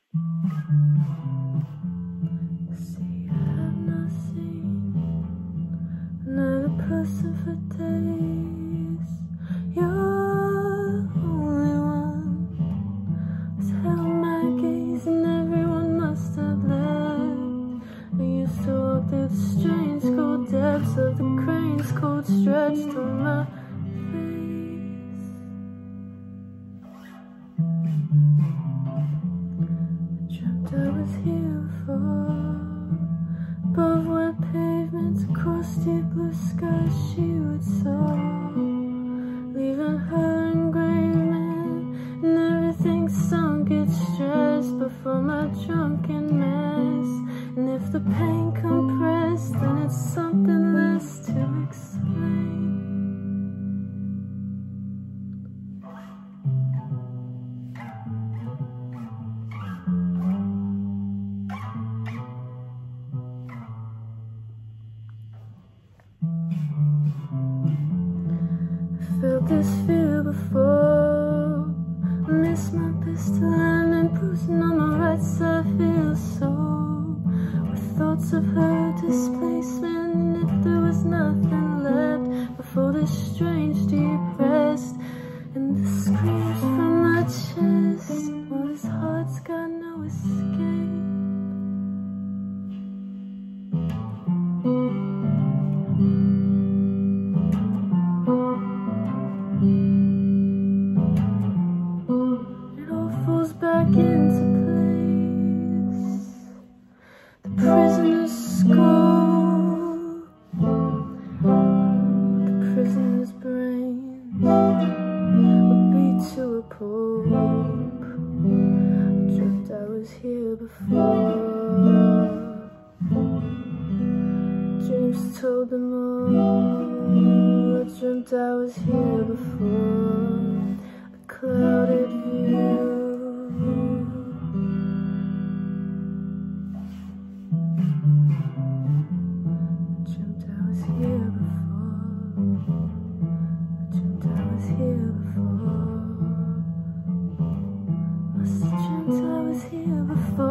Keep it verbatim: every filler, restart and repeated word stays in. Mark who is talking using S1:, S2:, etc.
S1: See, I have not seen another person for days. You're the only one who's held my gaze, and everyone must have left. I used to walk through the strange cold depths of the crane's cold stretched on my face. I was here before, above wet pavements, across deep blue skies she would soar, leaving her engraving, and everything sunk its stress before my drunken mess. And if the pain compressed, then it's something less to explain. Felt this fear before. I miss my pistol and then bruising on my right side feels so. With thoughts of her displacement, and if there was nothing left before this strange deep rest, and the screams from my chest, well, this heart's got no escape. Back into place, the prisoner's skull, the prisoner's brain would beat to a pulp. I dreamt I was here before. Dreams told them all. I dreamt I was here before. A clouded view. Here before, must have dreamt I was here before.